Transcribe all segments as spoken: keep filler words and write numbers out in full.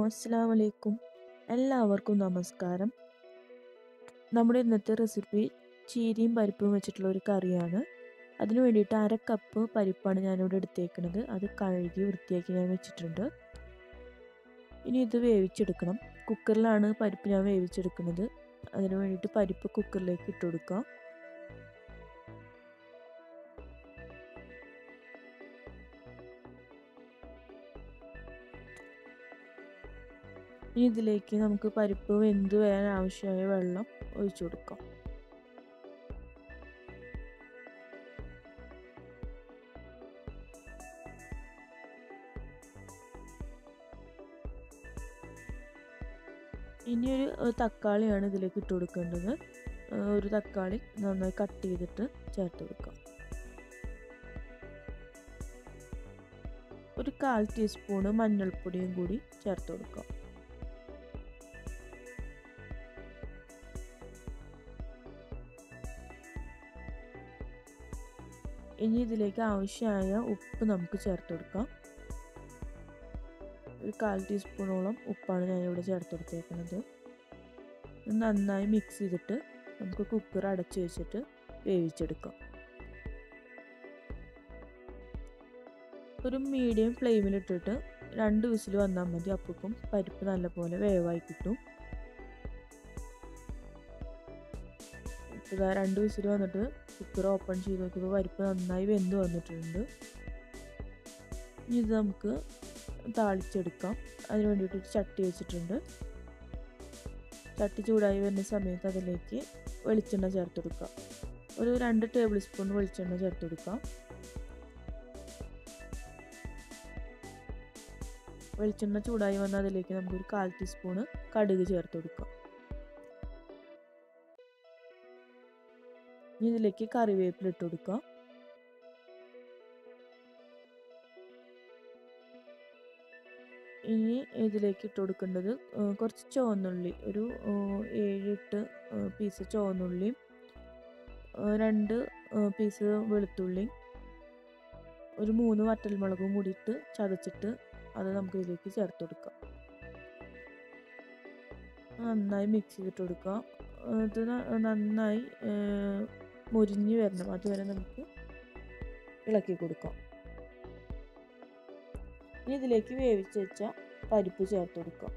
അസ്സലാമു അലൈക്കും. എല്ലാവർക്കും നമസ്കാരം. നമ്മുടെ ഇന്നത്തെ റെസിപ്പി ചീരയും പരിപ്പും വെച്ചിട്ടുള്ള ഒരു കറിയാണ്. അതിനു വേണ്ടിയിട്ട് അര കപ്പ് പരിപ്പാണ് ഞാനിവിടെ എടുത്തേക്കുന്നത്. അത് കഴുകി വൃത്തിയാക്കി ഞാൻ വെച്ചിട്ടുണ്ട്. ഇനി ഇത് വേവിച്ചെടുക്കണം. കുക്കറിലാണ് പരിപ്പ് ഞാൻ വേവിച്ചെടുക്കുന്നത്. അതിനു വേണ്ടിയിട്ട് പരിപ്പ് കുക്കറിലേക്ക് ഇട്ട് കൊടുക്കാം. ഇനി ഇതിലേക്ക് നമുക്ക് പരിപ്പ് വെന്ത് വരാൻ ആവശ്യമായ വെള്ളം ഒഴിച്ചു കൊടുക്കാം. ഇനിയൊരു തക്കാളിയാണ് ഇതിലേക്ക് ഇട്ട് കൊടുക്കേണ്ടത്. ഒരു തക്കാളി നന്നായി കട്ട് ചെയ്തിട്ട് ചേർത്ത് കൊടുക്കാം. ഒരു കാൽ ടീസ്പൂണ് മഞ്ഞൾപ്പൊടിയും കൂടി ചേർത്ത് കൊടുക്കാം. ഇനി ഇതിലേക്ക് ആവശ്യമായ ഉപ്പ് നമുക്ക് ചേർത്ത് കൊടുക്കാം. ഒരു കാൽ ടീസ്പൂണോളം ഉപ്പാണ് ഞാനിവിടെ ചേർത്ത് കൊടുത്തേക്കുന്നത്. നന്നായി മിക്സ് ചെയ്തിട്ട് നമുക്ക് കുക്കർ അടച്ചു വെച്ചിട്ട് വേവിച്ചെടുക്കാം. ഒരു മീഡിയം ഫ്ലെയിമിലിട്ടിട്ട് രണ്ട് വിസിൽ വന്നാൽ മതി. അപ്പോഴേക്കും പരിപ്പ് നല്ലപോലെ വേവായി കിട്ടും. ഇതാ രണ്ട് വിസിൽ വന്നിട്ട് കുക്കർ ഓപ്പൺ ചെയ്ത് നോക്കിയപ്പോൾ പരിപ്പ് നന്നായി വെന്ത് വന്നിട്ടുണ്ട്. ഇനി ഇത് നമുക്ക് താളിച്ചെടുക്കാം. അതിന് വേണ്ടിയിട്ട് ചട്ടി വെച്ചിട്ടുണ്ട്. ചട്ടി ചൂടായി വരുന്ന സമയത്ത് അതിലേക്ക് വെളിച്ചെണ്ണ ചേർത്ത് കൊടുക്കാം. ഒരു രണ്ട് ടേബിൾ സ്പൂൺ വെളിച്ചെണ്ണ ചേർത്ത് കൊടുക്കാം. വെളിച്ചെണ്ണ ചൂടായി വന്നാൽ അതിലേക്ക് നമുക്കൊരു കാൽ ടീസ്പൂണ് കടുക് ചേർത്ത് കൊടുക്കാം. ഇനി ഇതിലേക്ക് കറിവേപ്പില ഇട്ട് കൊടുക്കാം. ഇനി ഇതിലേക്ക് ഇട്ട് കൊടുക്കേണ്ടത് കുറച്ച് ചുവന്നുള്ളി, ഒരു ഏഴെട്ട് പീസ് ചുവന്നുള്ളിയും രണ്ട് പീസ് വെളുത്തുള്ളിയും ഒരു മൂന്ന് വറ്റൽമുളകും കൂടി ഇട്ട് ചതച്ചിട്ട് അത് നമുക്ക് ഇതിലേക്ക് ചേർത്ത് കൊടുക്കാം. നന്നായി മിക്സ് ചെയ്തിട്ട് കൊടുക്കാം. ഇത് നന്നായി മുരിഞ്ഞ് വരണം. അതുവരെ നമുക്ക് ഇളക്കി കൊടുക്കാം. ഇനി ഇതിലേക്ക് വേവിച്ച് വെച്ച പരിപ്പ് ചേർത്ത് കൊടുക്കാം.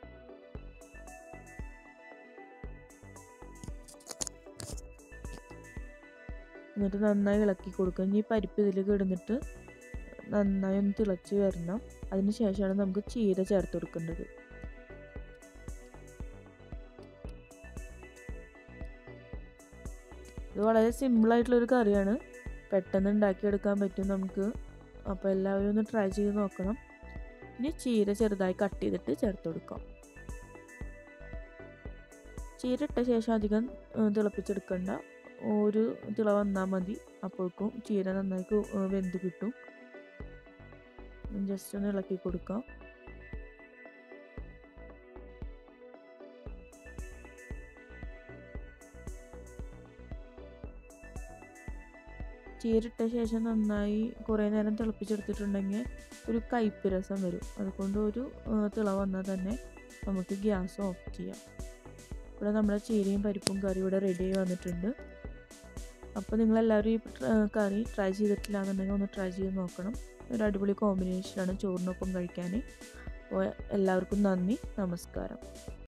എന്നിട്ട് നന്നായി ഇളക്കി കൊടുക്കുക. ഇനി പരിപ്പ് ഇതിലേക്ക് ഇടുന്നിട്ട് നന്നായി ഒന്ന് തിളച്ച് വരണം. അതിന് ശേഷമാണ് നമുക്ക് ചീര ചേർത്ത് കൊടുക്കേണ്ടത്. ഇത് വളരെ സിമ്പിളായിട്ടുള്ളൊരു കറിയാണ്. പെട്ടെന്ന് ഉണ്ടാക്കിയെടുക്കാൻ പറ്റും നമുക്ക്. അപ്പോൾ എല്ലാവരും ഒന്ന് ട്രൈ ചെയ്ത് നോക്കണം. ഇനി ചീര ചെറുതായി കട്ട് ചെയ്തിട്ട് ചേർത്ത് കൊടുക്കാം. ചീര ഇട്ട ശേഷം അധികം തിളപ്പിച്ചെടുക്കണ്ട. ഒരു തിള വന്നാൽ മതി. അപ്പോഴേക്കും ചീര നന്നായി വെന്ത് കിട്ടും. ജസ്റ്റ് ഒന്ന് ഇളക്കി കൊടുക്കാം. ചീരിട്ട ശേഷം നന്നായി കുറേ നേരം തിളപ്പിച്ചെടുത്തിട്ടുണ്ടെങ്കിൽ ഒരു കയ്പ്പ് രസം വരും. അതുകൊണ്ട് ഒരു തിള വന്നാൽ തന്നെ നമുക്ക് ഗ്യാസ് ഓഫ് ചെയ്യാം. ഇവിടെ നമ്മുടെ ചീരയും പരിപ്പും കറി ഇവിടെ റെഡി ആയി വന്നിട്ടുണ്ട്. അപ്പോൾ നിങ്ങളെല്ലാവരും ഈ കറി ട്രൈ ചെയ്തിട്ടില്ല എന്നുണ്ടെങ്കിൽ ഒന്ന് ട്രൈ ചെയ്ത് നോക്കണം. ഒരു അടിപൊളി കോമ്പിനേഷനാണ് ചോറിനൊപ്പം കഴിക്കാൻ. അപ്പോൾ എല്ലാവർക്കും നന്ദി, നമസ്കാരം.